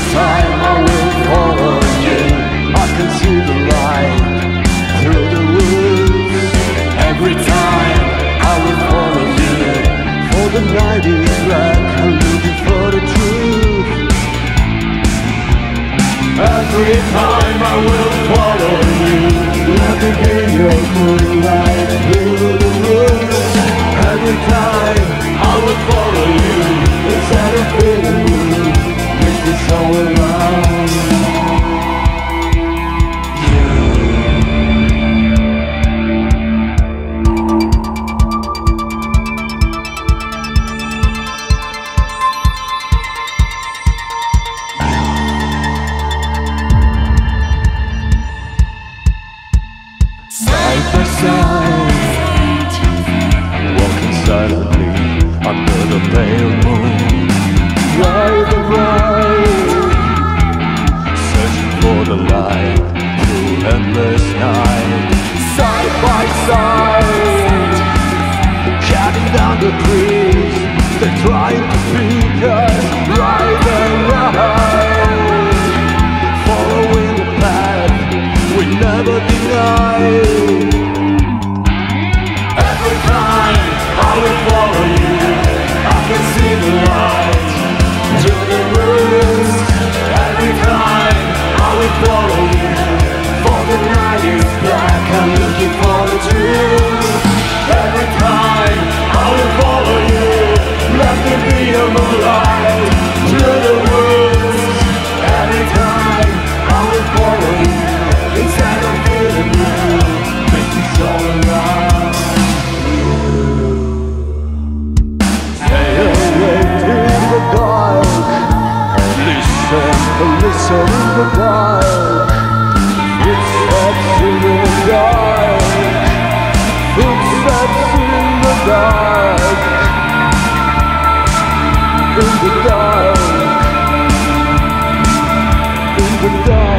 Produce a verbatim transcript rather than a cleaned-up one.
time I will follow you. I can see the light through the woods. Every time I will follow you, for the night is black, I'm looking for the truth. Every time I will follow you, let me be your moonlight through the woods. Every time I will follow you, instead of feeling blue, make this all around side by side, walking silently under the pale moon. Right and right, searching for the light through endless night. Side by side, cutting down the trees, they're trying to pick us. Right and right, following the path we never denied. Every time I will follow you, I can see the light through the woods. Every time I will follow you, for the night is black, I'm looking for the truth. Every time I will follow you, let me be the moonlight through the woods. Every time I will follow you, instead of feeling blue, make this all around you. Stay awake in the dark, listen, listen in the dark. Footsteps in the dark, footsteps in the dark, in the dark, in the dark.